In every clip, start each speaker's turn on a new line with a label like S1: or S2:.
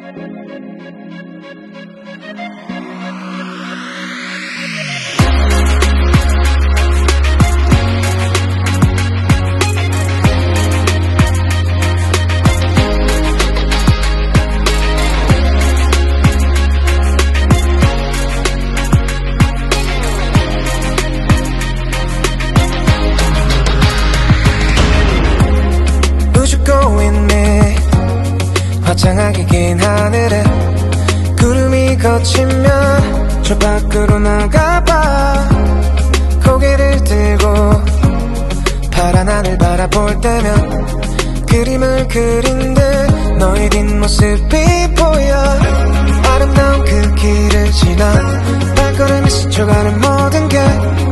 S1: 화창하게 긴 하늘에 구름이 걷히면 저 밖으로 나가봐. 고개를 들고 파란 하늘 바라볼 때면 그림을 그린 듯 너의 뒷모습이 보여. 아름다운 그 길을 지나 발걸음이 스쳐가는 모든 게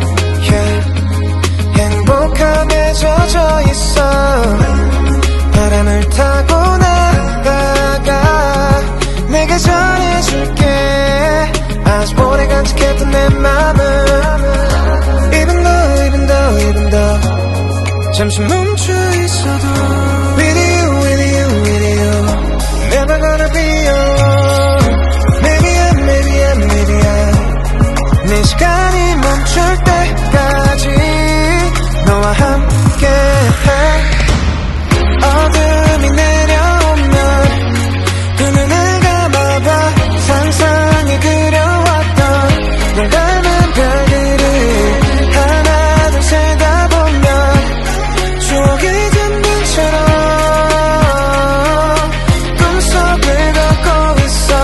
S1: 행복함에 젖어 있어. 바람을 타고 나가가 내가 전해줄게. 아주 오래 간직했던 내 맘을 Even though 잠시 멈춰 있어도 With you Never gonna be alone. Maybe I'm 내 시간이 멈출 때까지 너와 함께 해. 어둠이 내려오면 두 눈을 감아봐. 상상에 그려왔던 널 닮은 별들을 하나 둘 세다 보면 추억이 든 빛처럼 꿈속을 걷고 있어.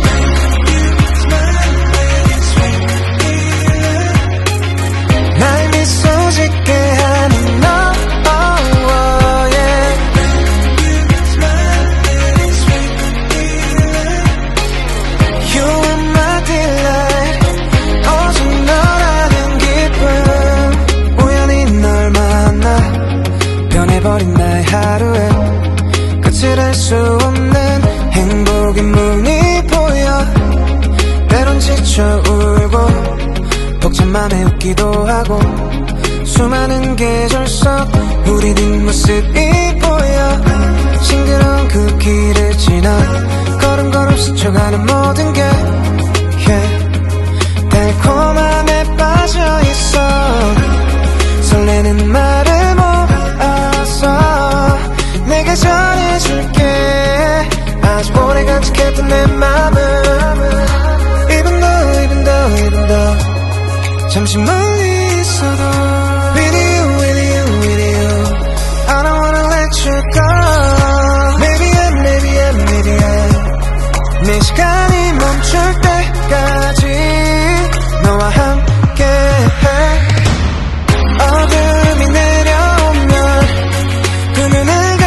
S1: 날 미소 짓게 하는 너. 버린 나의 하루에 끝을 알 수 없는 행복의 문이 보여. 때론 지쳐 울고 복잡함에 웃기도 하고 수많은 계절 속 우리 뒷모습이 보여. 싱그러운 그 길을 지나 걸음걸음 스쳐가는 모든 게 달콤함에 빠져있어. 설레는 말을 내가 전해줄게. 아주 오래 간직했던 내 맘을 Even though 잠시 멀리 있어도 With you I don't wanna let you go. Maybe I'm 내 시간이 멈출 때까지 너와 함께 해. 어둠이 내려오면 두 눈을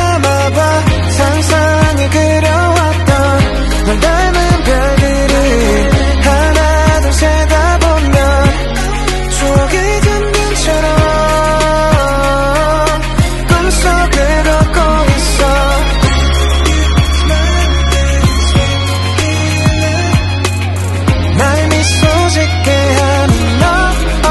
S1: 상상에 그려왔던 널 닮은 별들을 하나 둘 세다 보면 추억이 든 빛처럼 꿈속을 걷고 있어. 날 미소 짓게 하는 너.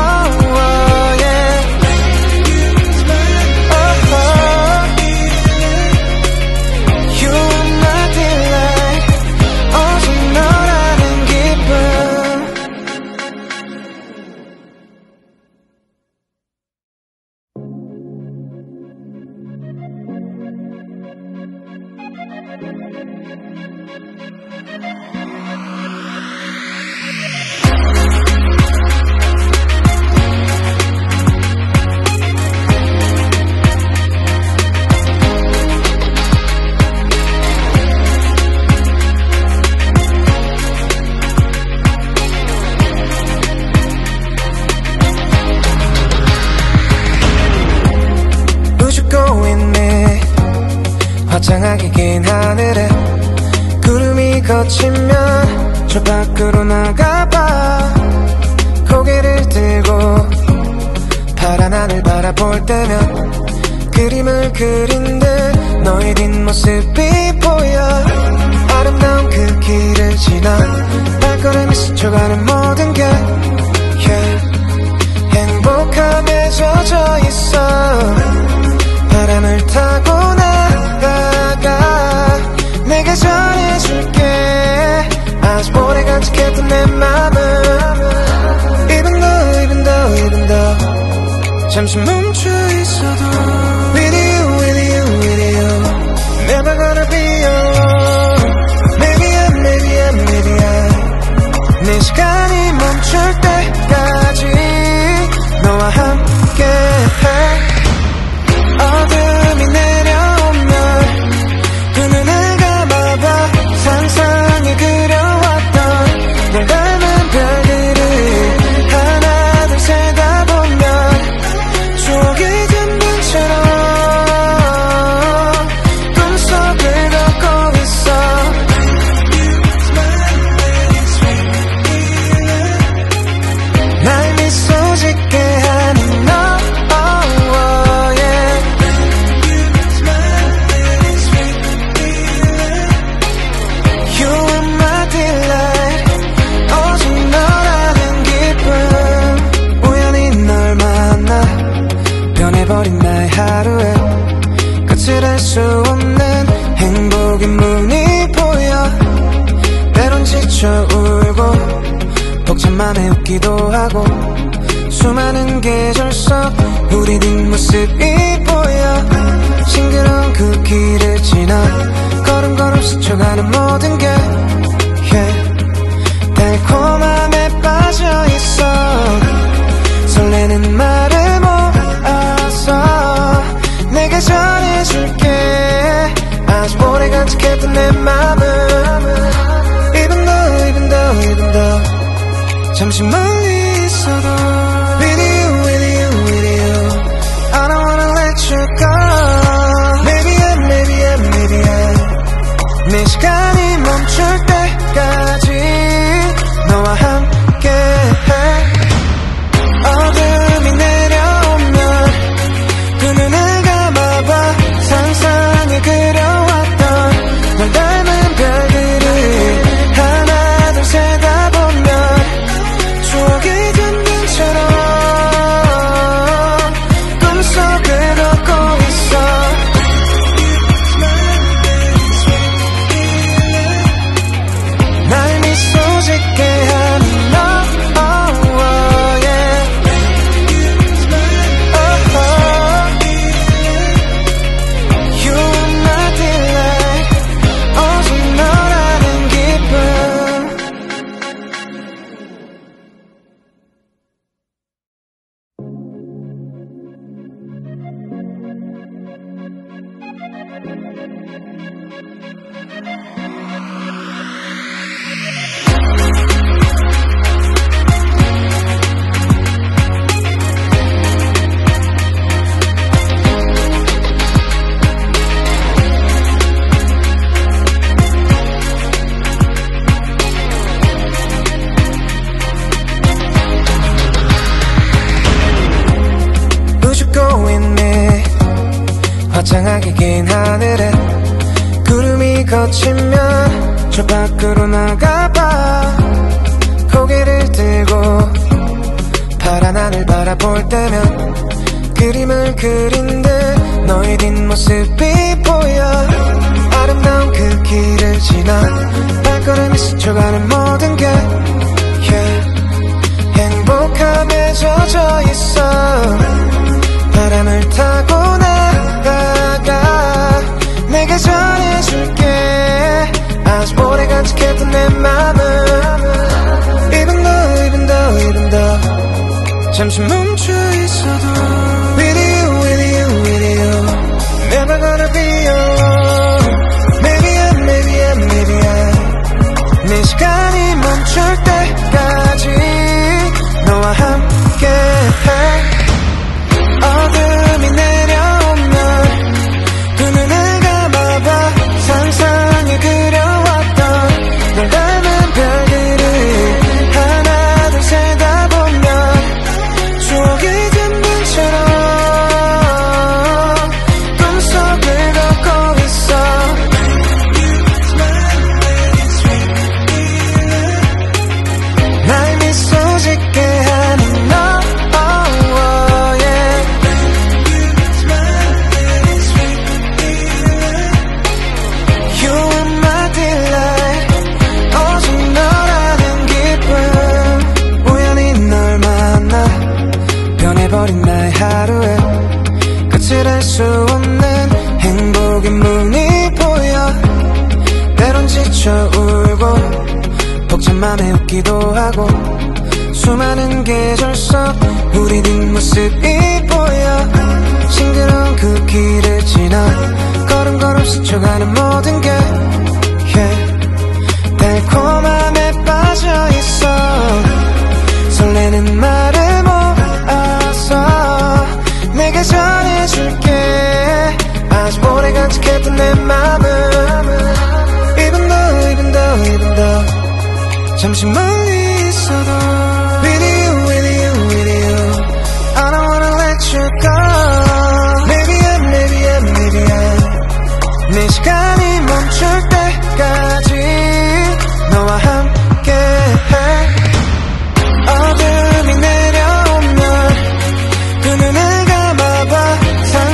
S1: 화창하게 긴 하늘에 구름이 걷히면 저 밖으로 나가봐. 고개를 들고 파란 하늘 바라볼 때면 그림을 그린 듯 너의 뒷모습이 보여. 아름다운 그 길을 지나 발걸음이 스쳐가는 모든 게 행복함에 젖어 있어. 바람을 타고 나가가 내가 전해줄게. 나의 하루에 끝을 알 수 없는 행복의 문이 보여. 때론 지쳐 울고 벅찬 맘에 웃기도 하고 수많은 계절 속 우리 뒷모습이 보여. 싱그러운 그 길을 지나 걸음걸음 스쳐가는 모든 게 달콤함에 빠져있어. 설레는 말을 모아서 내가 전해줄게. 아주 오래 간직했던 내 맘을 Even though 잠시 멀리 있어도 With you I don't wanna let you go. Maybe I'm 내 시간이 멈출 때까지 너와 함께 해. 어둠이 내려오면 그 눈을 감아봐. 상상에 그려왔던 널 닮은 별들을 하나 둘 세다 보면 추억이 든 빛처럼 꿈속을 걷고 있어. 날 미소 짓게 하는 너 You are my delight. 오직 너라는 기쁨. 우주고 있네. 화창하게 긴 하늘에 구름이 걷히면 저 밖으로 나가봐. 고개를 들고 파란 하늘 바라볼 때면 그림을 그린 듯 너의 뒷모습이 보여. 아름다운 그 길을 지나 발걸음이 스쳐가는 모든 게 행복함에 젖어 있어. 바람을 타고 나가가 내가 전해줄게. 아주 오래 간직했던 내 맘을 Even though 잠시 멈춰 있어도 With you Never gonna be alone. Maybe I'm 내 시간이 멈출 때까지 너와 함께 해. 어둠이 내려오면 그 눈을 감아봐. 상상에 그려왔던 널 닮은 별들을 하나 둘 세다 보면 추억이 든 빛처럼 꿈속을 걷고 있어. 날 미소 짓게 하는 너 버린 나의 하루에 끝을 알 수 없는 행복의 문이 보여. 때론 지쳐 울고 벅찬 맘에 웃기도 하고 수많은 계절 속 우리 뒷모습이 보여. 싱그러운 그 길을 지나 걸음걸음 스쳐가는 모든 게 달콤함에 빠져있어. 설레는 말을 모아서 내가 전해줄게. 아주 오래 간직했던 내 맘을 Even though 잠시 멀리 있어도 With you I don't wanna let you go. Maybe I'm 내 시간이 멈출 때까지 너와 함께 해. 어둠이 내려오면 그 눈을 감아봐.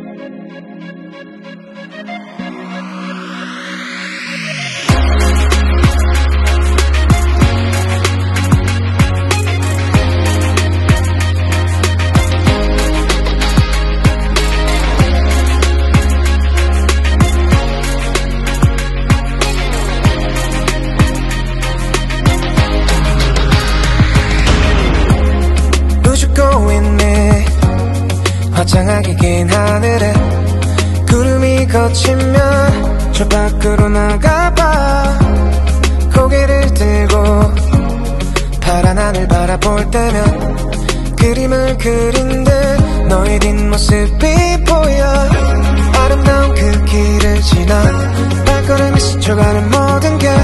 S1: 화창하게 긴 하늘에 구름이 걷히면 저 밖으로 나가봐. 고개를 들고 파란 하늘 바라볼 때면 그림을 그린 듯 너의 뒷모습이 보여. 아름다운 그 길을 지나 발걸음이 스쳐가는 모든 게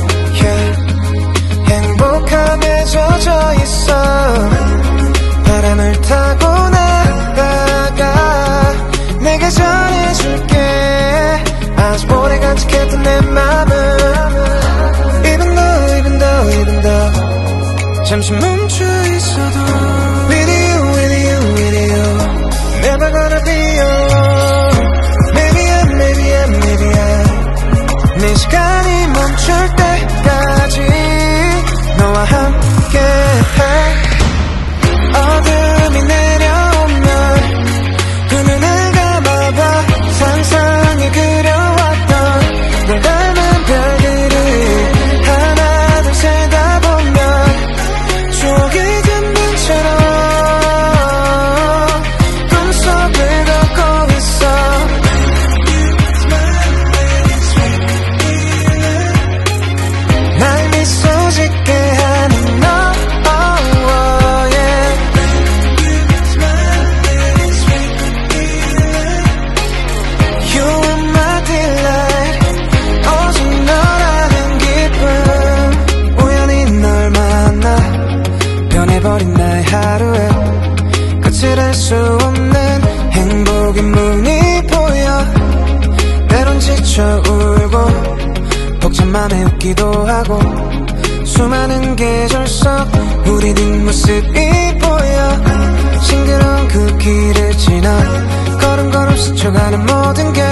S1: 행복함에 젖어 있어. 바람을 타고 나가가 내가 전해줄게. 아직 오래 간직했던 내 맘을 Even though 잠시 멈춰 있어도 With you Never gonna be alone. Maybe I'm 내 시간이 멈출 때까지 너와 함께 해. 어둠이 내려오면 그 눈을 감아봐. 상상에 그려왔던 널 닮은 별들을 하나 둘 세다 보면 추억이 든 빛처럼 꿈속을 걷고 있어. 날 미소 짓게 하는 너 버린 나의 하루에 끝을 알 수 없는 행복의 문이 보여. 때론 지쳐 울고 벅찬 맘에 웃기도 하고 수많은 계절 속 우리 뒷모습이 보여. 싱그러운 그 길을 지나 걸음걸음 스쳐가는 모든 게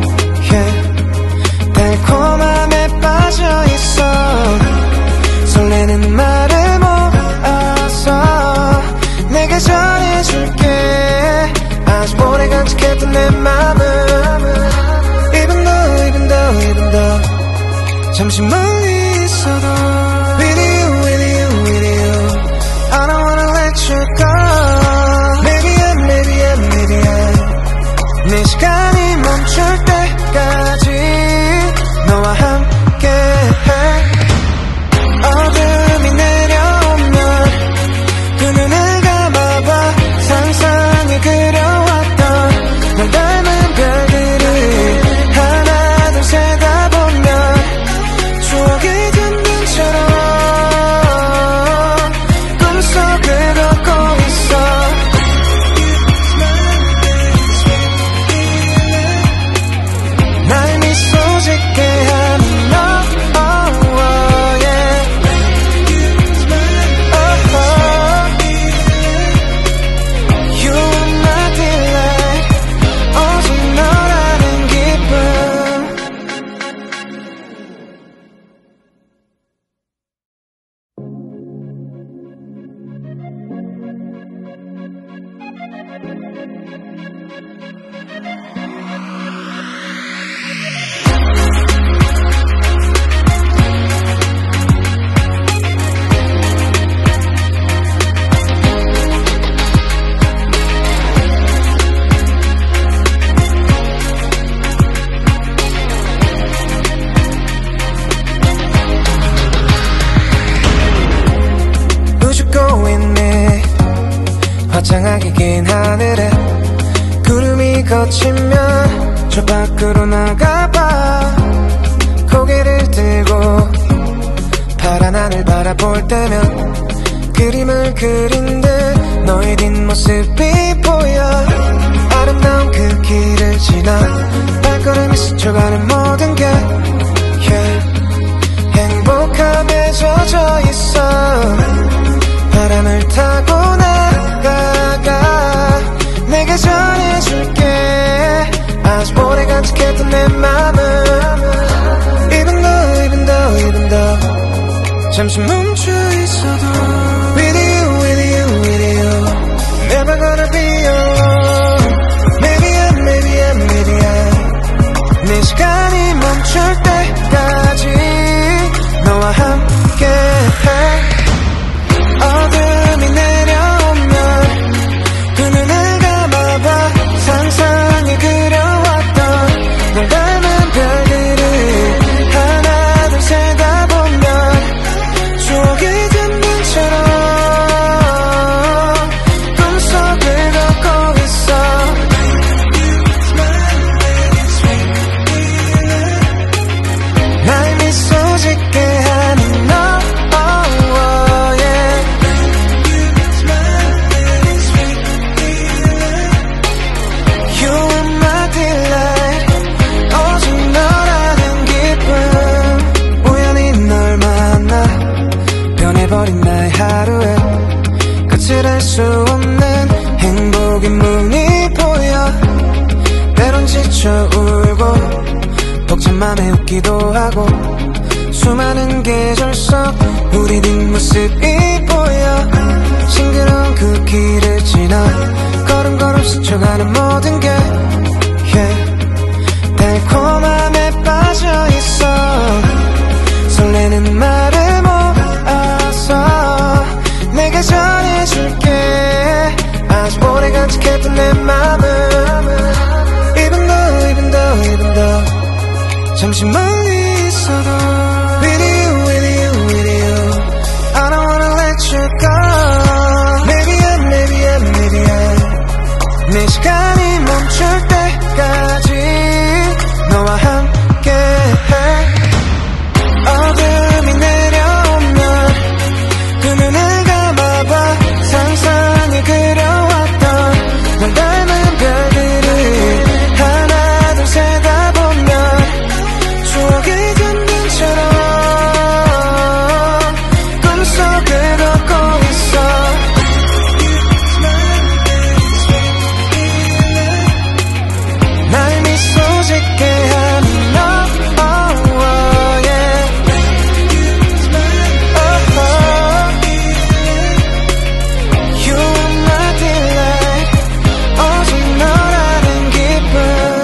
S1: 달콤함에 빠져있어. 설레는 말을 내가 전해줄게. 아직 오래 간직했던 내 맘을 Even though 잠시 멀리 있어도 With you I don't wanna let you go. Maybe I'm 내 시간이 멈출 때까지 너와 함께 해. 어둠이 내려오면 그 눈을 상상에 그려왔던 널 닮은 별들을 하나 둘 세다 보면 추억이 든 빛처럼 꿈속을 걷고 있어. 날 미소 짓게 하는 너 화창하게 긴 하늘에 구름이 걷히면 저 밖으로 나가봐. 고개를 들고 파란 하늘 바라볼 때면 그림을 그린 듯 너의 뒷모습이 보여. 아름다운 그 길을 지나 발걸음이 스쳐가는 모든 게 행복함에 젖어 있어. 바람을 타고 나가가 내가 전해줄게. 잠시 멈춰 있어도 With you, with you, with you Never gonna be alone Maybe I'm 내 시간이 멈출 때까지 너와 함께 해 어둠이 내려오면 그 눈을 감아봐 상상에 그려왔던 널 닮은 별들을 하나 둘 세다 보면 추억이 든 눈처럼 꿈속을 걷고 있어 날 미소 짓게 하는 너 You are my delight 오직 너라는 기쁨 우연히 널 만나 변해버린 나의 하루에 끝을 알 수 없는 행복의 문이 보여 때론 지쳐 울고 벅찬 맘에 웃기도 하고 수많은 계절 속 우리 뒷모습이 보여 싱그러운 그 길을 지나 걸음걸음 스쳐가는 모든 게 달콤함에 빠져있어 설레는 말을 모아서 내가 전해줄게 아직 오래 간직했던 내 맘을 Even though 잠시 멀리 있어도 With you, with you, with you I don't wanna let you go Maybe I'm 내 시간이 멈출 때까지 너와 함께 해 어둠이 내려오면 그 눈을 감아봐 상상에 그려왔던 널 닮은 별들을 하나 둘 세다 보면 추억이 든 눈처럼 꿈속을 걷고 있어 날 미소 짓게 하는 너 You are my delight 오직 너라는 기쁨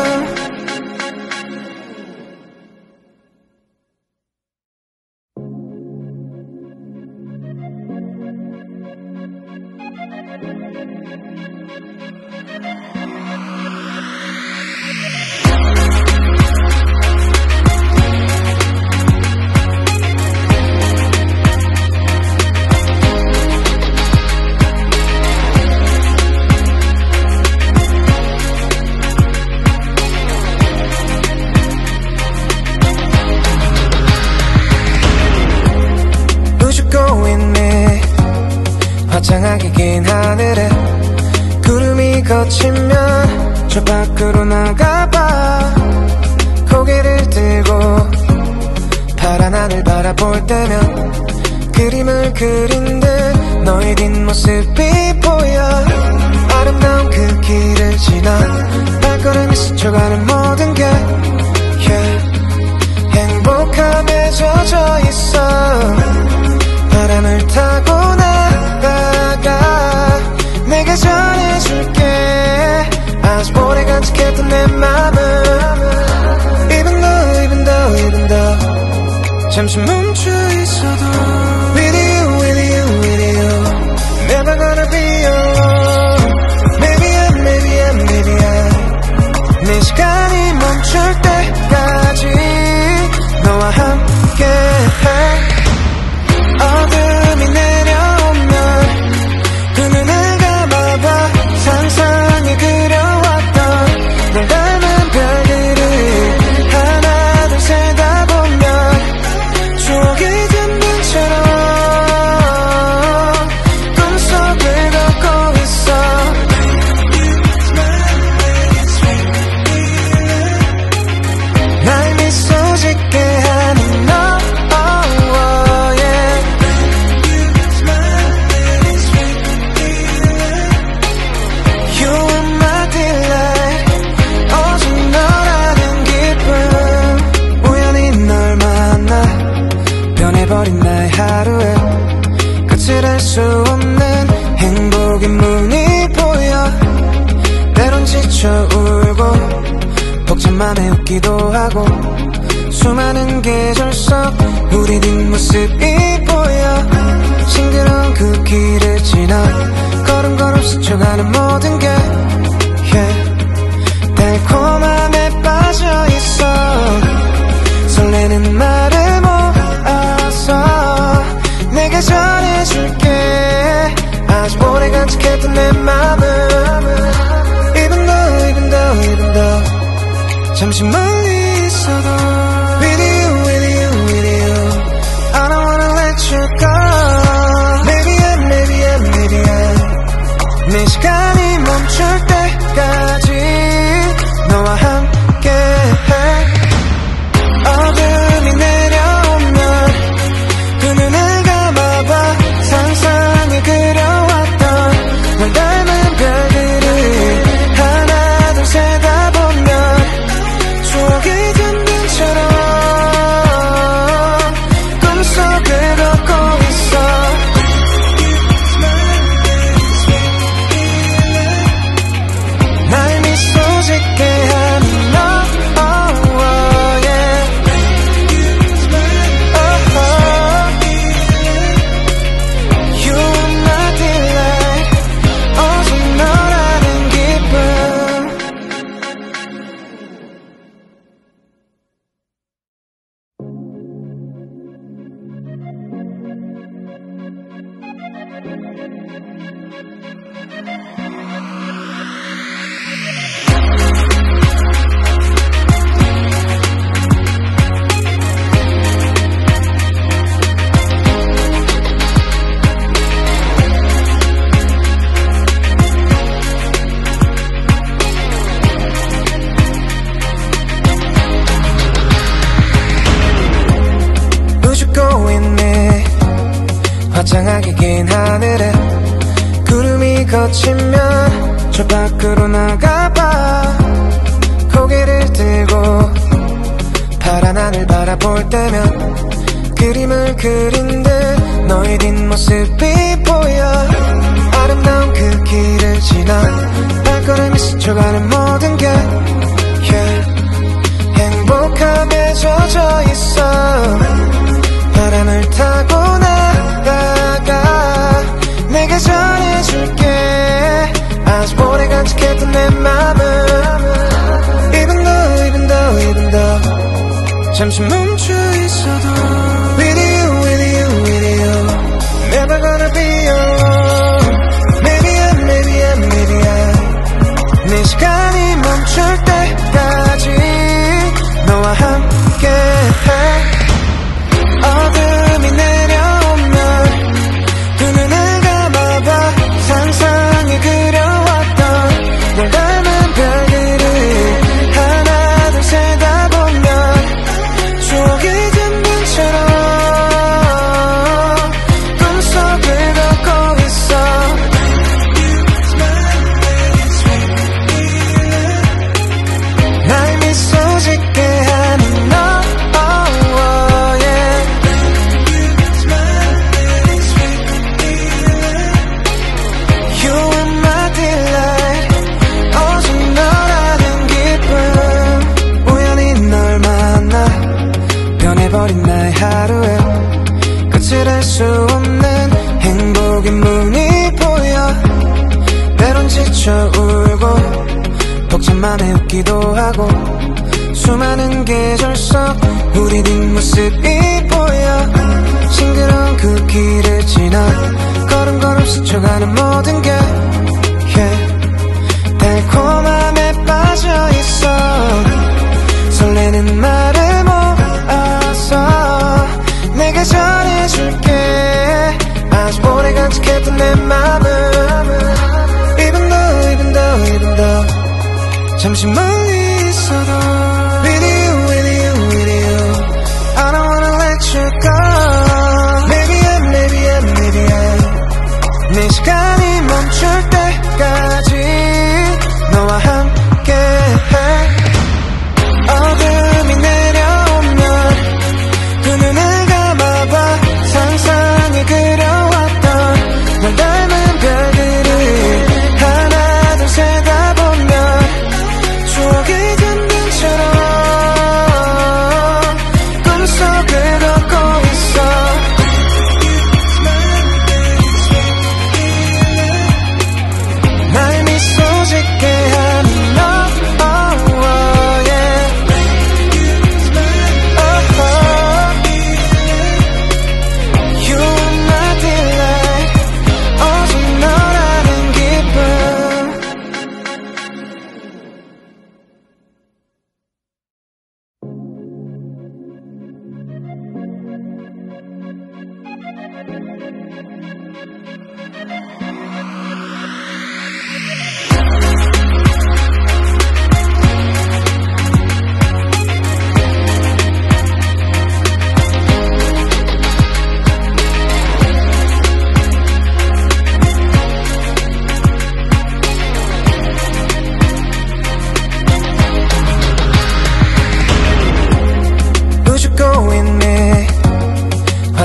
S1: 우주고 있네 화창하게 긴 하늘에 구름이 걷히면 저 밖으로 나가봐 고개를 들고 파란 하늘 바라볼 때면 그림을 그린 듯 너의 뒷모습이 보여 아름다운 그 길을 지나 발걸음이 스쳐가는 모든 게 행복함에 젖어 있어 바람을 타고 나가가 내가 전해줄게 아직 오래 간직했던 내 맘을 Even though 잠시 멈춰 있어도 With you, with you, with you Never gonna be alone Maybe I'm 내 시간이 멈출 때까지 너와 함께 해 어둠이 내려오면 그 눈을 감아봐 상상에 그려왔던 널 닮은 별들을 하나 둘 세다 보면 추억이 든 눈처럼 꿈속을 걷고 있어 복잡만에 웃기도 하고 수많은 계절 속 우리 뒷모습이 보여 싱그러운 그 길을 지나 걸음걸음 스쳐가는 모든 게 달콤함에 빠져있어 설레는 말을 모아서 내가 전해줄게 아주 오래 간직했던 내 맘을 Even though 잠시 멀리 있어도 With you I don't wanna let you go Maybe I'm 내 시간이 멈출 때까지 너와 함께 해 어둠이 내려오면 그 눈을 감아봐 상상에 그려왔던 널 닮은 별들을 하나 둘 세다 보면 추억이 든든처럼 꿈속을 걷고 있어 날 미소 짓게 하는 너 You are my delight 오직 너라는 기쁨 우주고 있네 화창하게 긴 하늘에 구름이 걷히면 저 밖으로 나가봐 고개를 들고 파란 하늘 바라볼 때면 그림을 그린 듯 너의 뒷모습이 보여 아름다운 그 길을 지나 발걸음이 스쳐가는 모든 게 행복함에 젖어 있어 바람을 타고 나가가 내가 전해줄게 아주 오래 간직했던 내 맘을 Even though 잠시 멈춰 있어도 With you Never gonna be alone Maybe I'm 내 시간이 멈출 때까지 너와 함께 해 어둠이 내려오면 그 눈을 감아봐 상상에 그려왔던 널 닮은 별들을 하나 둘 세다 보면 추억이 든든처럼 꿈속을 걷고 있어 날 미소 짓게 하는 너 버린 나의 하루에 끝을 알 수 없는 행복의 문이 보여 때론 지쳐 울고 복잡만에 웃기도 하고 수많은 계절 속 우리 뒷모습이 보여 싱그러운 그 길을 지나 걸음걸음 스쳐가는 모든 게 달콤함에 빠져있어 설레는 말을 모아서 내가 전해줄게 아주 오래 간직했던 내 맘을 Even though 잠시 멀리 있어도 With you I don't wanna let you go Maybe I'm 내 시간이 멈출 때까지 너와 함께 해 어둠이 내려오면 그 눈을 감아봐 상상에 그려왔던 널 닮은 별들을 하나 둘 세다 보면 추억이 든든처럼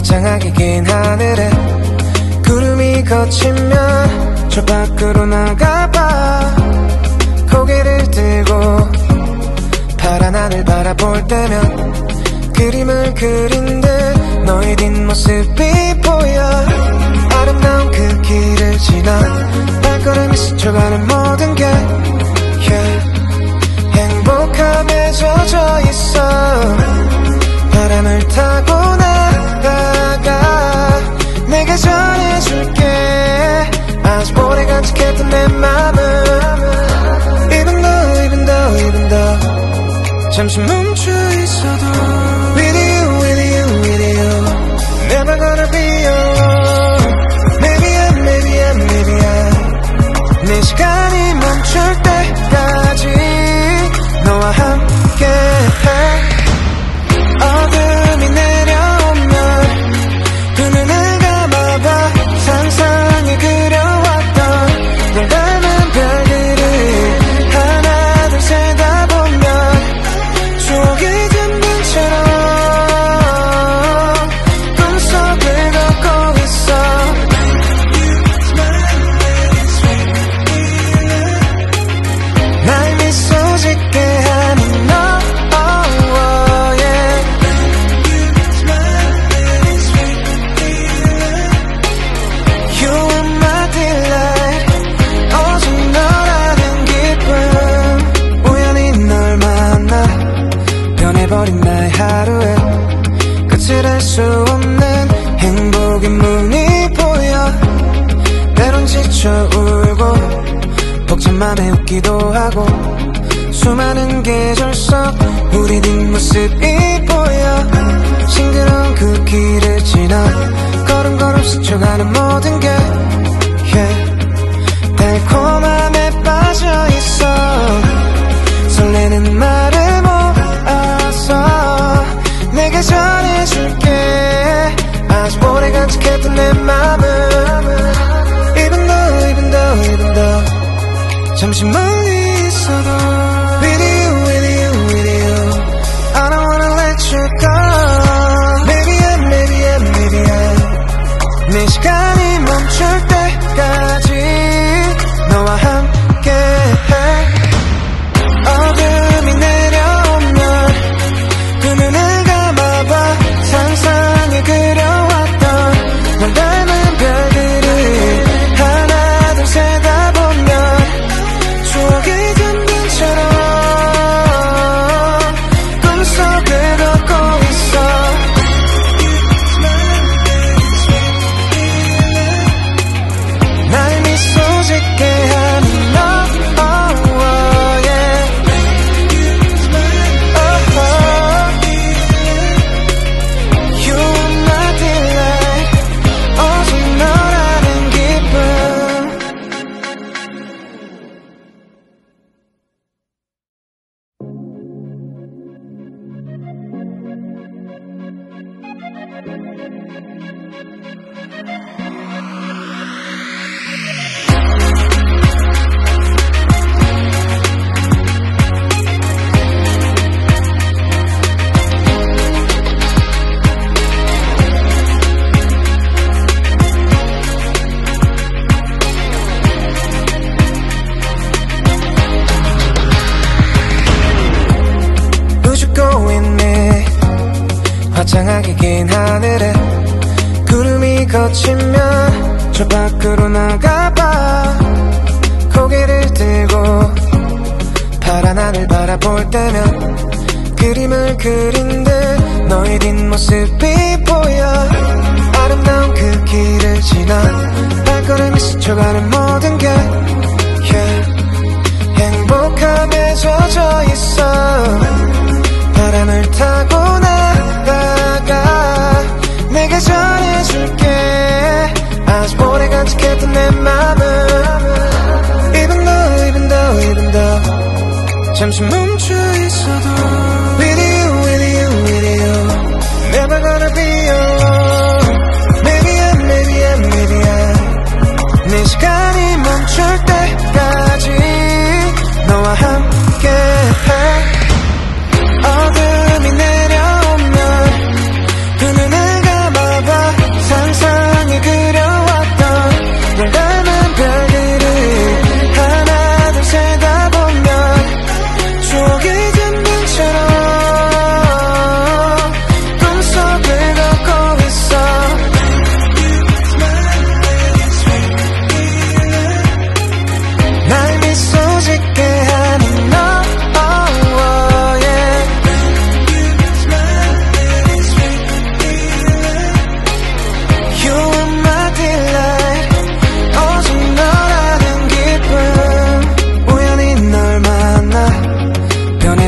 S1: 화창하게 긴 하늘에 구름이 걷히면 저 밖으로 나가봐. 고개를 들고 파란 하늘 바라볼 때면 그림을 그린 듯 너의 뒷모습이 보여. 아름다운 그 길을 지나 발걸음이 스쳐가는 모든 게 행복함에 젖어 있어. 바람을 타고 나가가 내가 전해줄게. 아직 오래 간직했던 내 맘을 even though 잠시 멈춰 있어도 With you Never gonna be alone. Maybe I'm 내 시간이 멈출 때까지 너와 함께 어둠이 내려오면 두 눈을 감아봐. 상상에 그려왔던 널 닮은 별들을 하나 둘 세다 보면 추억이 듬는 채로 꿈속을 걷고 있어. 날 미소 짓게 하는 너 버린 나의 하루에 끝을 알 수 없는 행복의 문이 보여. 때론 지쳐 울고 복잡함에 웃기도 하고 수많은 계절 속 우리 뒷모습이 보여. 싱그러운 그 길을 지나 걸음걸음 스쳐가는 모든 게 달콤함에 빠져있어. 설레는 말을 내가 전해줄게. 아직 오래 간직했던 내 맘을 even though 잠시 멀리 있어도 With you I don't wanna let you go. Maybe I'm 내 시간이 멈출 때까지 너와 함께 어둠이 내려오면 두 눈을 상상에 그려왔던 널 닮은 별들을 하나 둘 세다 보면 추억이 듬는 채로 꿈속을 걷고 있어. 날 미소 짓게 하는 너 화창하게 긴 하늘에 구름이 걷히면 저 밖으로 나가봐. 고개를 들고 파란 하늘 바라볼 때면 그림을 그린 듯 너의 뒷모습이 보여. 아름다운 그 길을 지나 발걸음이 스쳐가는 모든 게 행복함에 젖어 있어. 바람을 타고 나가가 내가 전해줄게. 아직 오래 간직했던 내 맘을 even though 잠시 멈춰 있어도 With you Never gonna be alone. Maybe I'm 내 시간이 멈출 때까지 너와 함께 어둠이 내려오면 두 눈을 감아봐.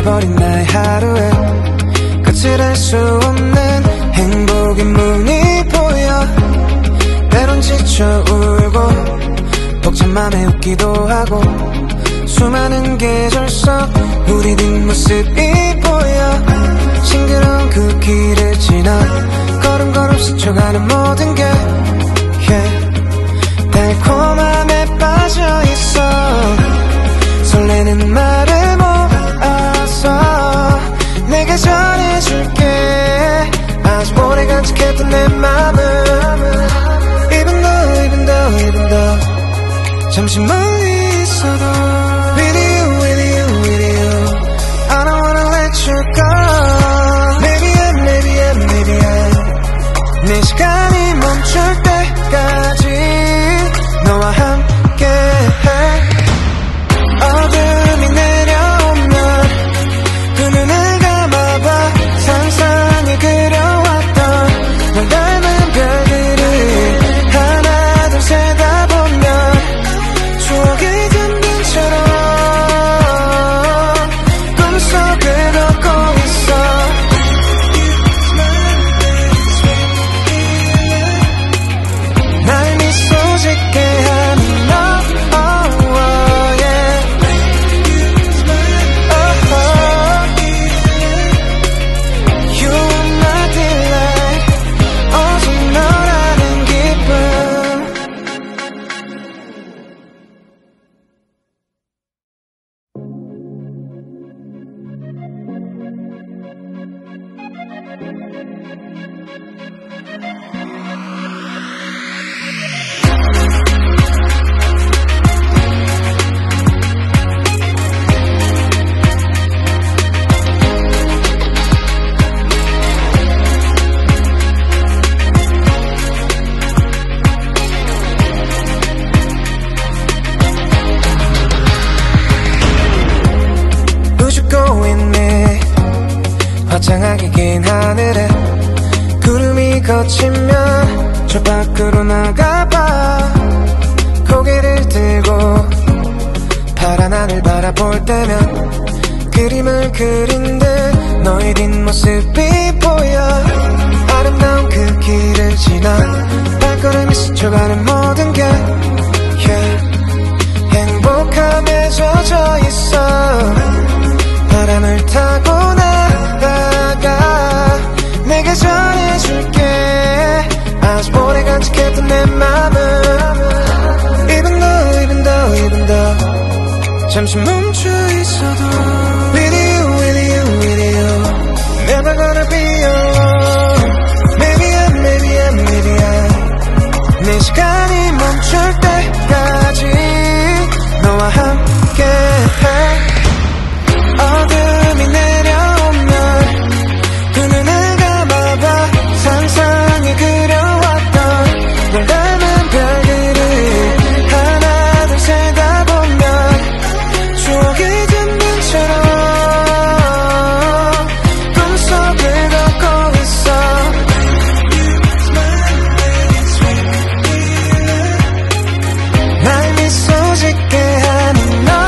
S1: 변해버린 나의 하루에 끝을 알 수 없는 행복의 문이 보여. 때론 지쳐 울고 벅찬 맘에 웃기도 하고 수많은 계절 속 우리 뒷모습이 보여. 싱그러운 그 길을 지나 걸음걸음 스쳐가는 모든 게 달콤함에 빠져있어. 설레는 말을 모아서 내가 전해줄게. 아주 오래 간직했던 내 맘을 Even though 잠시 멀리 있어도 With you I don't wanna let you go. Maybe 내 시간이 멈출 때까지 너와 함께 해. 어둠이 내려오면 그 눈을 감아봐. 상상에 그려왔던 널 닮은 별들을 하나 둘 세다 보면 추억이 잠든 처럼 꿈속을 걷고 있어. 날 미소 짓게 하는 너 You are my delight. 오직 너라는 기쁨. 우습고 있네. 화창하게 긴 하늘에 구름이 걷히면 저 밖으로 나가봐. 고개를 들고 파란 하늘 바라볼 때면 그림을 그린 듯 너의 뒷모습이 보여. 아름다운 그 길을 지나 발걸음이 스쳐가는 모든 게 행복함에 젖어 있어. 바람을 타고 나가가 내가 전해줄게. 아주 오래 간직했던 내 맘을 Even though 잠시 멈춰 있어도 With you Never gonna be alone. Maybe 내 시간이 멈출 때까지 너와 함께 해. 어둠이 내려오면 그 눈을 감아봐. 상상에 그려왔던 널 닮은 별들을 하나 둘 세다 보면 추억이 잠든 처럼 꿈속을 걷고 있어. 날 미소 짓게 하는 너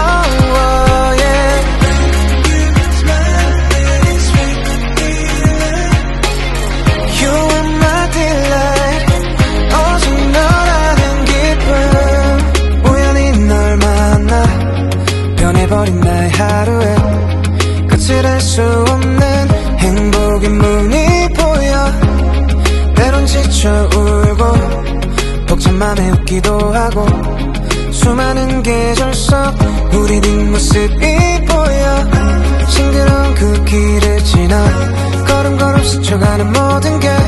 S1: 변해버린 나의 하루에 끝을 알 수 없는 행복의 문이 보여. 때론 지쳐 울고 벅찬 맘에 웃기도 하고 수많은 계절 속 우리 뒷모습이 보여. 싱그러운 그 길을 지나 걸음걸음 스쳐가는 모든 게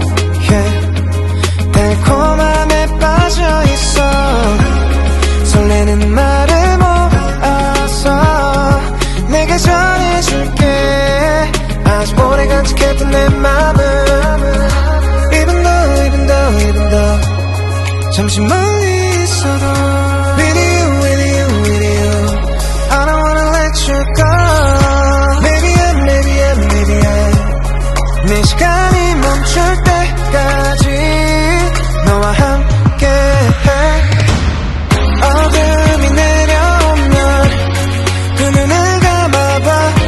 S1: 달콤함에 빠져있어. 설레는 말을 모아서 내가 전해줄게. 아주 오래 간직했던 내 맘을 Even though 잠시 멀리 있어도 With you I don't wanna let you go. Maybe 내 시간이 멈출 때까지 너와 함께 해. 어둠이 내려오면 그 눈을 감아봐.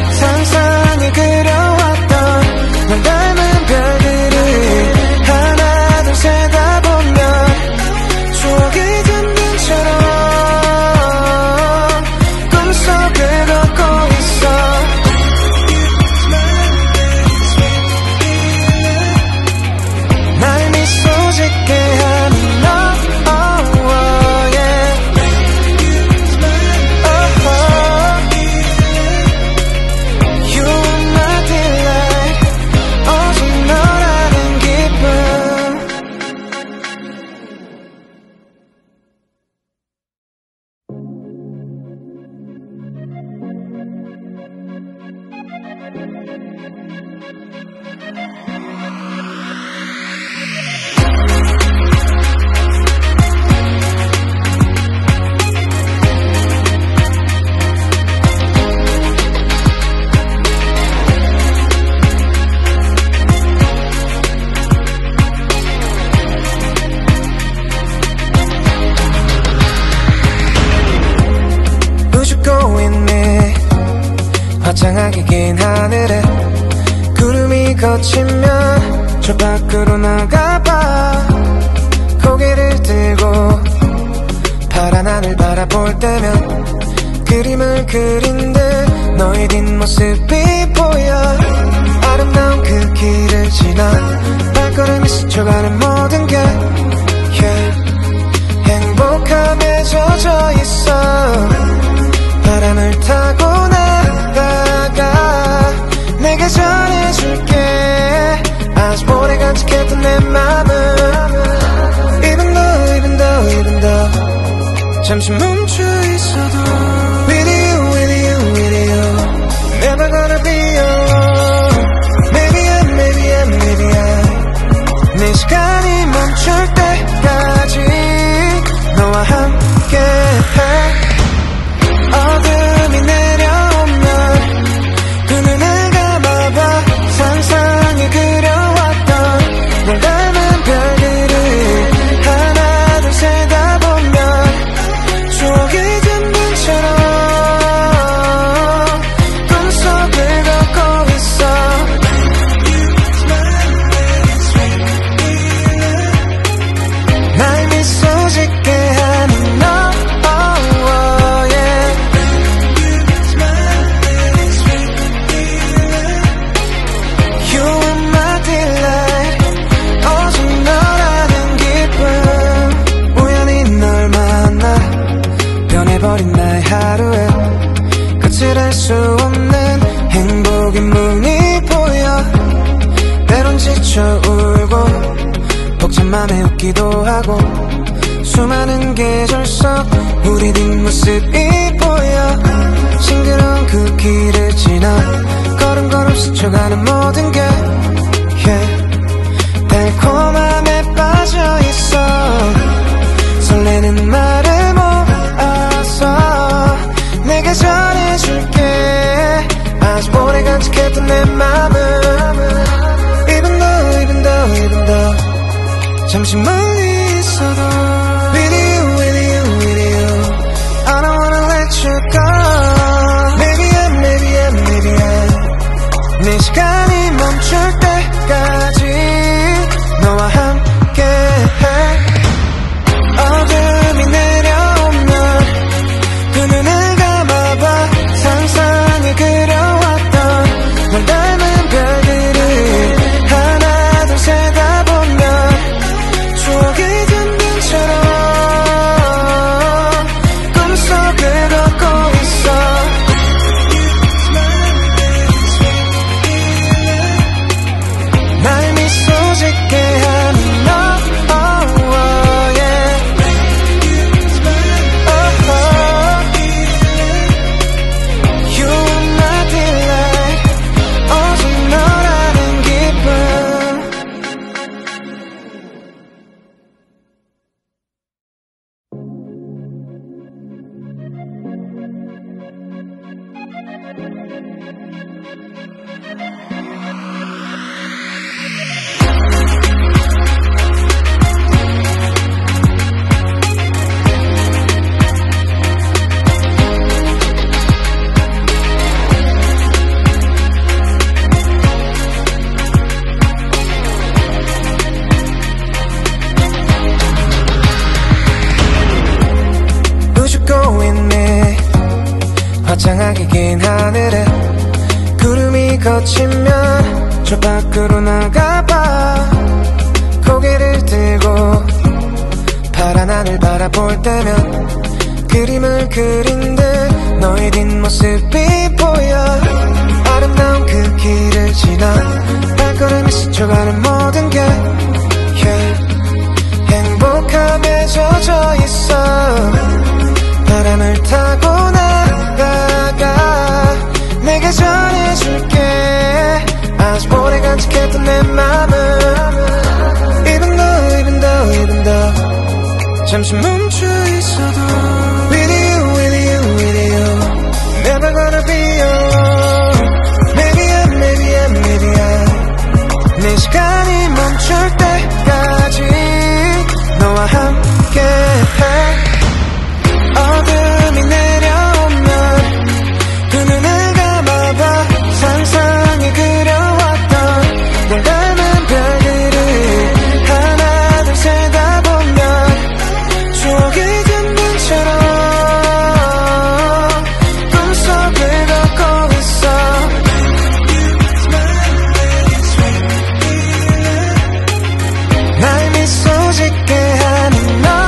S1: 화창하게 긴 하늘에 구름이 걷히면 저 밖으로 나가봐. 고개를 들고 파란 하늘 바라볼 때면 그림을 그린 듯 너의 뒷모습이 보여. 아름다운 그 길을 지나 발걸음이 스쳐가는 모든 게 행복함에 젖어 있어. 바람을 타고 나가가 내게 전해줄게. 아직 오래 간직했던 내 맘을 Even though 잠시 멈춰 있어도 With you Never gonna be alone. Maybe I'm 내 시간이 멈출 때까지 너와 함께 해. 어둠이 내려오면 그 눈을 감아봐. 상상에 그려왔던 널 닮은 별들을 하나 둘 세다 보면 추억이 든 것처럼 꿈속을 걷고 있어. 날 미소 짓게 하는 너. 버린 나의 하루에 끝을 알 수 없는 행복의 문이 보여. 때론 지쳐 울고 복잡함에 웃기도 하고 수많은 계절 속 우리 뒷모습이 보여. 싱그러운 그 길을 지나 걸음걸음 스쳐가는 모든 게 달콤함에 빠져있어. 설레는 말을 내게 전해줄게. 아직 오래 간직했던 내 맘을 Even though 잠시 멀리 있어도 With you I don't wanna let you go. Maybe I'm 내 시간이 멈출 때까지 너와 함께 해. 어둠이 내려오면 그 눈을 감아봐. 상상에 그려왔던 널 닮은 별들을 하나 둘 세다 보면 추억이 든 것처럼 꿈속을 걷고 있어. 날 미소 짓게 하는 너. 화창하게 긴 하늘에 구름이 걷히면 저 밖으로 나가봐. 고개를 들고 파란 하늘 바라볼 때면 그림을 그린 듯 너의 뒷모습이 보여. 아름다운 그 길을 지나 발걸음이 스쳐가는 모든 게 행복함에 젖어 있어. 바람을 타고 나가가 내게 전 전해줄게 아직 오래 간직했던 내 맘을 Even though 잠시 멈춰 있어도 With you Never gonna be alone Maybe I'm 내 시간이 멈출 때까지 너와 함께 해 어둠이 내려오면 그 눈을 감아봐 상상에 그려왔던 널 닮은 별들을 하나 둘 세다 보면 추억이 든 처럼 꿈속을 걷고 있어 날 미소 짓게 하는 너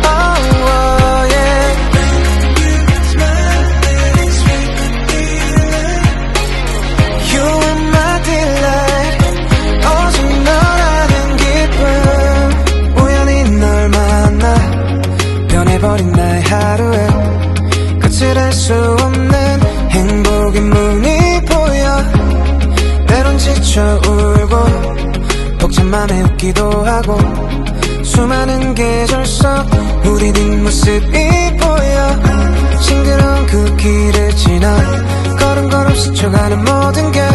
S1: 버린 나의 하루에 끝을 알 수 없는 행복의 문이 보여 때론 지쳐 울고 벅찬 맘에 웃기도 하고 수많은 계절 속 우리 뒷모습이 보여 싱그러운 그 길을 지나 걸음걸음 스쳐가는 모든 게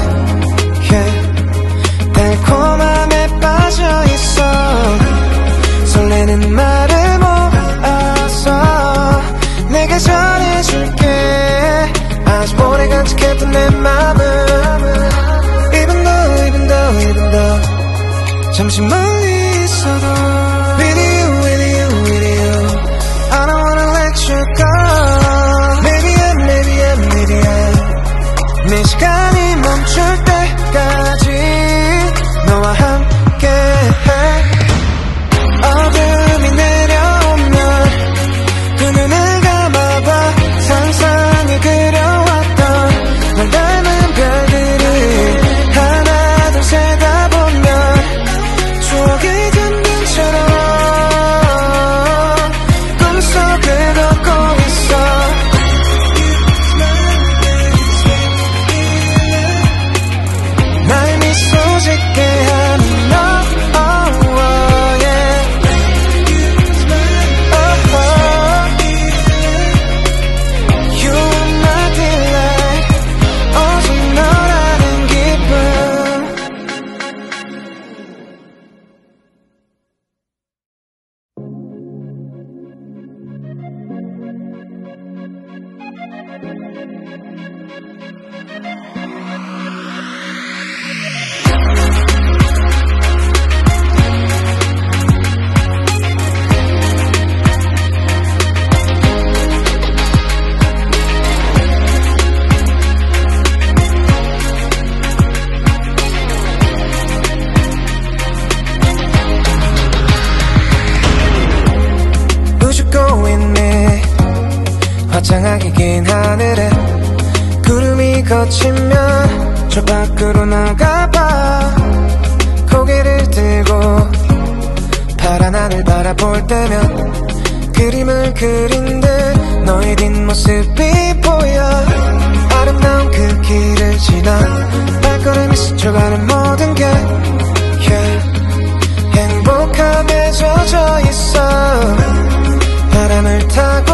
S1: 달콤함에 빠져있어 설레는 말을 내가 전해줄게 아직 오래 간직했던 내 맘을 Even though 잠시 멀리 있어도 With you I don't wanna let you go Maybe I'm 내 시간이 멈출 때까지 너와 함께 해 어둠이 내려오면 그 눈을 감아봐 상상에 그려왔던 널 닮은 별들을 하나 둘 세다 보면 추억이 든 빛처럼 꿈속을 걷고 있어 날 미소 짓게 하는 너 화창하게 긴 하늘에 구름이 걷히면 저 밖으로 나가봐 고개를 들고 파란 하늘 바라볼 때면 그림을 그린 듯 너의 뒷모습이 보여 아름다운 그 길을 지나 발걸음이 스쳐가는 모든 게 행복함에 젖어 있어 바람을 타고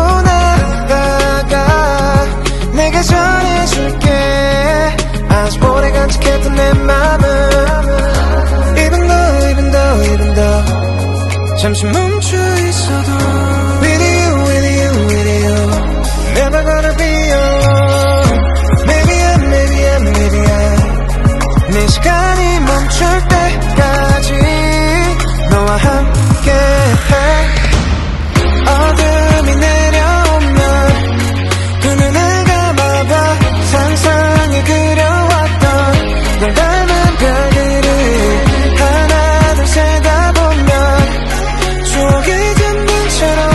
S1: 나가가 내가 전해줄게 아직 오래 간직했던 내 맘을 Even though 잠시 멈춰 있어도 With you Never gonna be alone Maybe I'm 내 시간이 멈출 때까지 너와 함께 해 어둠이 내려오면 그 눈을 감아봐 상상에 그려왔던 널 닮은 별들을 하나 둘 세다 보면 추억이 든 빛처럼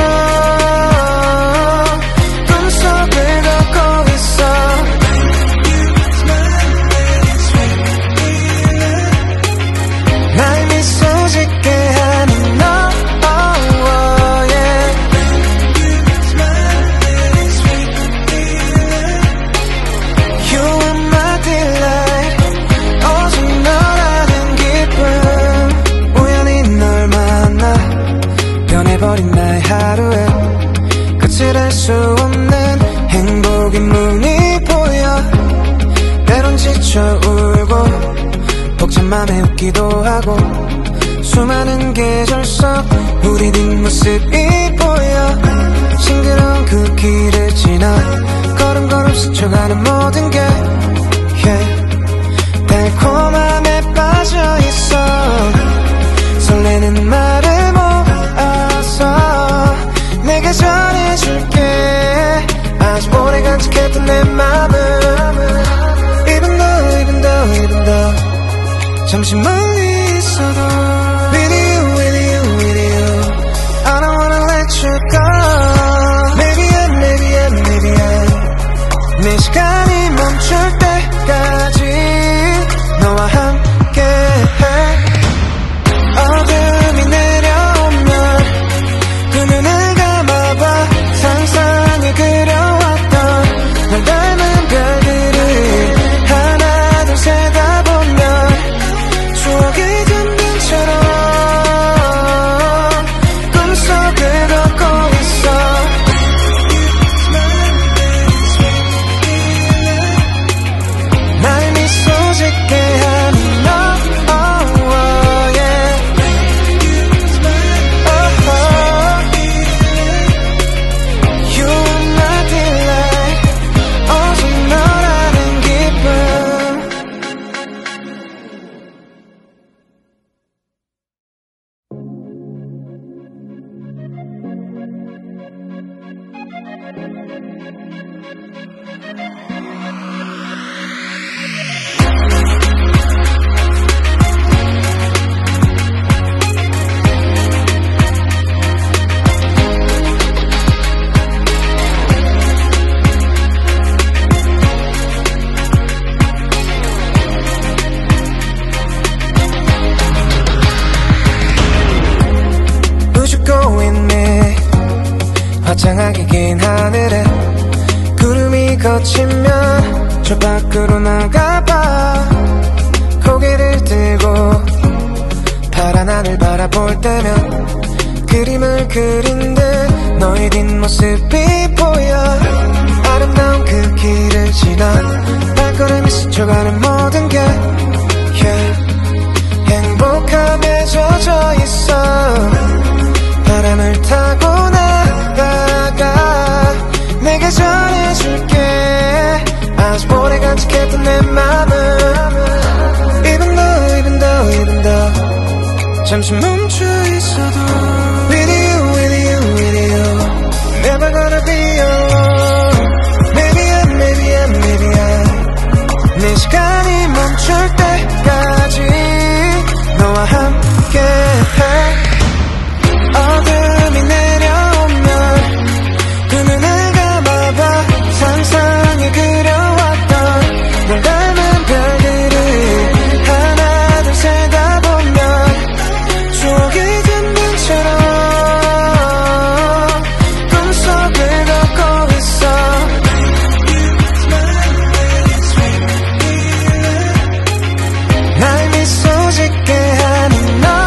S1: 꿈속을 걷고 있어 지쳐 울고 벅찬 맘에 웃기도 하고 수많은 계절 속 우리 뒷모습이 보여 싱그러운 그 길을 지나 걸음걸음 스쳐가는 모든 게 달콤함에 빠져있어 설레는 말을 모아서 내가 전해줄게 아주 오래 간직했던 내 맘을 Even though 잠시 멀리 있어도 With you I don't wanna let you go Maybe 내 시간이 멈출 때까지 너와 함께 어둠이 내려오면 그 눈을 감아봐 상상에 그려왔던 널 닮은 별들을 하나 둘 세다 보면 추억이 든 처럼 꿈속을 걷고 있어 날 미소 짓게 하는 너 You are my delight 오직 너라는 기쁨 Would you go with me 화창하게 긴 하늘에 구름이 걷히면 저 밖으로 나가봐 고개를 들고 파란 하늘 바라볼 때면 그림을 그린 듯 너의 뒷모습이 보여 아름다운 그 길을 지나 발걸음이 스쳐가는 모든 게 행복함에 젖어 있어 바람을 타고 나가가 내가 전해줄게 아주 오래 간직했던 내 맘을 Even though 잠시 멈춰 있어도 With you Never gonna be alone Maybe 내 시간이 멈출 때까지 너와 함께 어둠이 내려오면 그 눈을 감아봐 상상에 그려왔던 널 닮은 별들을 하나 둘 세다 보면 추억이 든 빛처럼 꿈속을 걷고 있어 날 미소 짓게 하는 너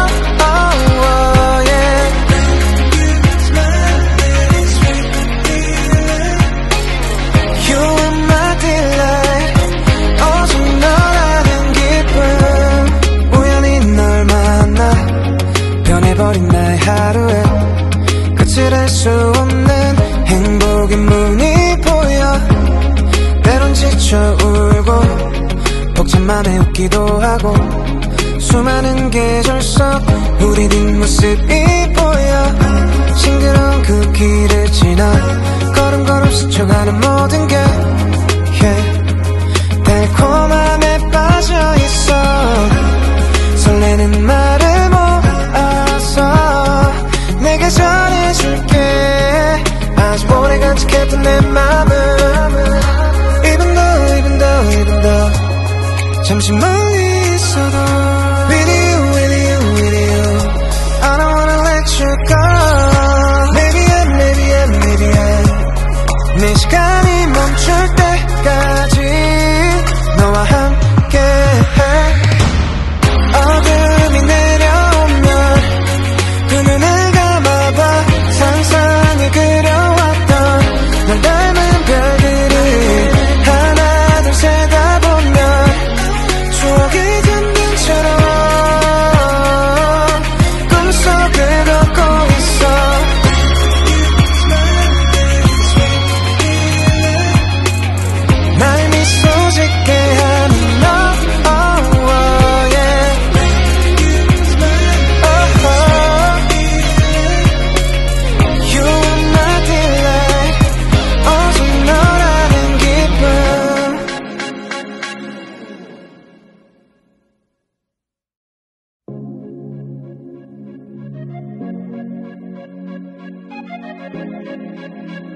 S1: 버린 나의 하루에 끝을 알 수 없는 행복의 문이 보여 때론 지쳐 울고 벅찬 맘에 웃기도 하고 수많은 계절 속 우리 뒷모습이 보여 싱그러운 그 길을 지나 걸음걸음 스쳐가는 모든 게 달콤함에 빠져있어 설레는 말을 내가 전해줄게 아주 오래 간직했던 내 맘을 Even though 잠시 멀리 있어도 With you I don't wanna let you go Maybe 내 시간이 멈출 때까지 너와 함께 어둠이 내려오면 그 눈을 감아봐 상상에 그려왔던 널 닮은 별들을 하나 둘 세다 보면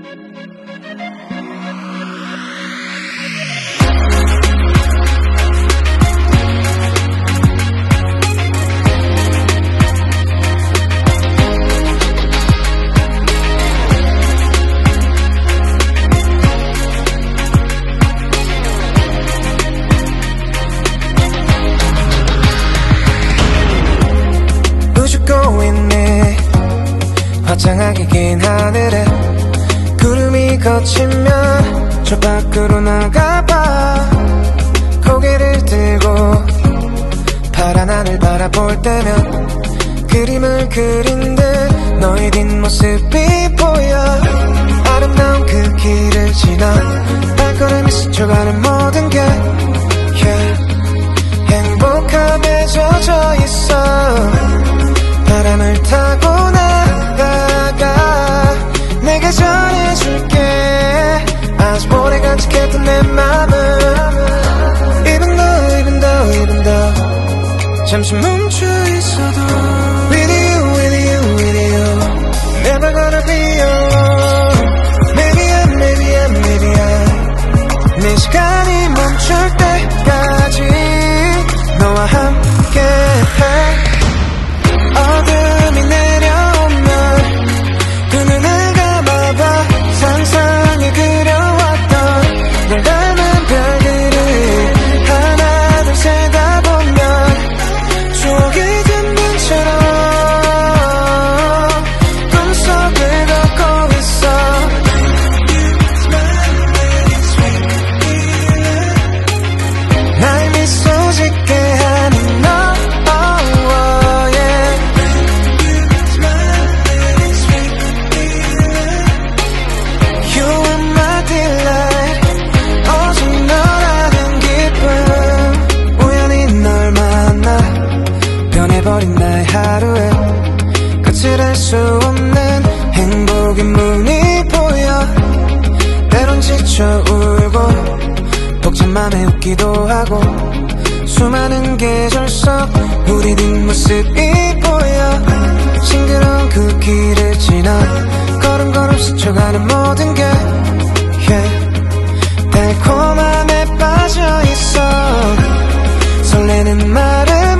S1: 화창하게 긴 하늘에 구름이 걷히면 저 밖으로 나가봐. 고개를 들고 파란 하늘 바라볼 때면 그림을 그린 듯 너의 뒷모습이 보여. 아름다운 그 길을 지나 발걸음이 스쳐가는 모든 게 행복함에 젖어 있어. 바람을 타고 나가가 내가 전해줄게. 아주 오래 간직했던 내 맘을 Even though 잠시 멈춰 있어도 With you Never gonna be alone. Maybe I'm 내 시간이 멈출 때까지 너와 함께 해. 어둠이 내려오면 두 눈을 감아봐. 상상에 그려왔던 널 닮은 별들을 하나 둘 세다 보면 추억이 든 처럼 꿈속을 걷고 있어. 날 미소 짓게 하는 너. 버린 나의 하루에 거칠할 수 없는 행복의 문이 보여. 때론 지쳐 울고 벅찬 맘에 웃기도 하고 수많은 계절 속 우리 뒷모습이 보여. 싱그러운 그 길을 지나 걸음걸음 스쳐가는 모든 게 달콤함에 빠져있어. 설레는 말을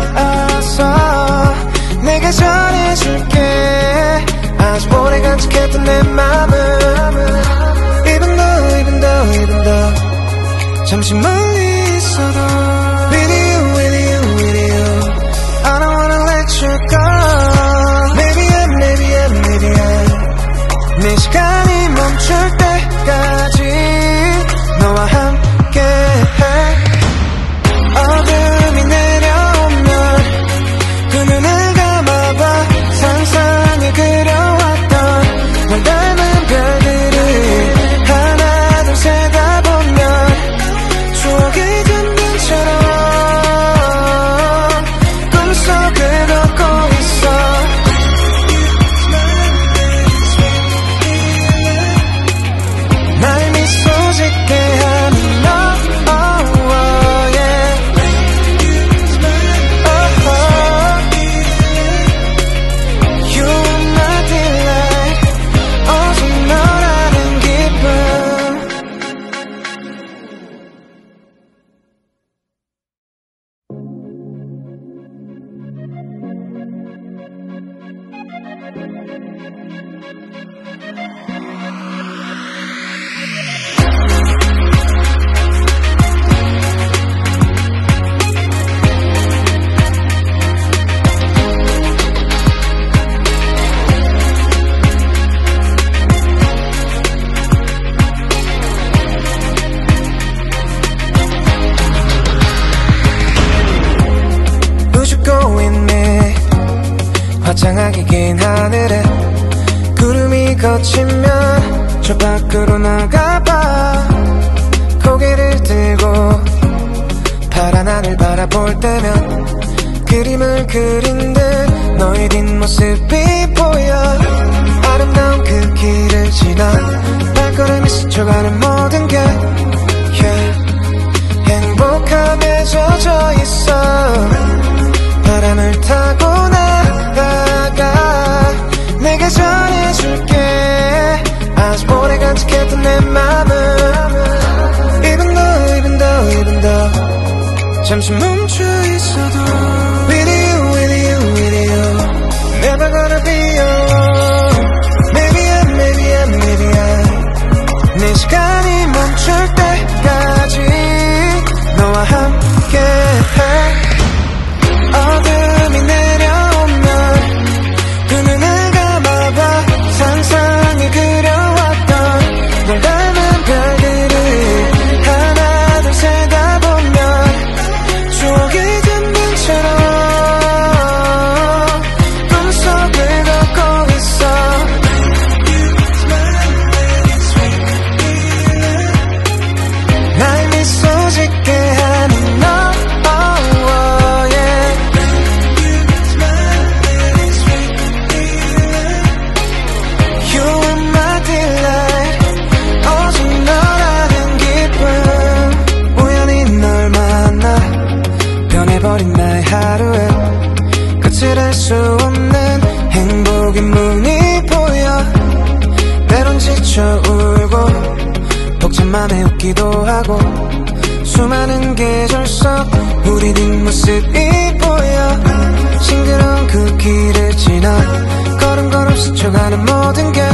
S1: 내가 전해줄게. 아주 오래 간직했던 내 맘을 Even though 잠시 멀리 있어도 With you I don't wanna let you go. Maybe I'm 내 시간이 멈출 때까지 너와 함께 해. 어둠이 내려오면 그 눈을 감아봐. 상상에 그려왔던 널 닮은 별들을 하나 둘 세다 보면 추억이 든 눈처럼 꿈속을 걷고 있어. 날 미소 짓게 하는 너. 화창하게 긴 하늘에 구름이 걷히면 저 밖으로 나가봐. 고개를 들고 파란 하늘 바라볼 때면 그림을 그린 듯 너의 뒷모습이 보여. 아름다운 그 길을 지나 발걸음이 스쳐가는 모든 게 행복함에 젖어 있어. 바람을 타고 나가가 내가 전해줄게. 아주 잠시 멈춰 있어도 With you, with you, with you Never gonna be alone Maybe I 내 시간이 멈출 때까지 너와 함께해 어둠이 내려오면 그 눈을 감아봐 상상이 그려왔던 널 닮은 별들을 하나 둘 세다 보면 추억이 든 빛처럼 꿈속을 걷고 있어 날 미소 짓게 하는 너 You are my delight 오직 너라는 기쁨 우연히 널 만나 변해버린 나의 하루에 끝을 알 수 없는 행복의 문이 보여 때론 지쳐 울고 벅찬 맘에 웃기도 하고 수많은 계절 속 우리 뒷모습이 보여 싱그러운 그 길을 지나 걸음걸음 스쳐가는 모든 게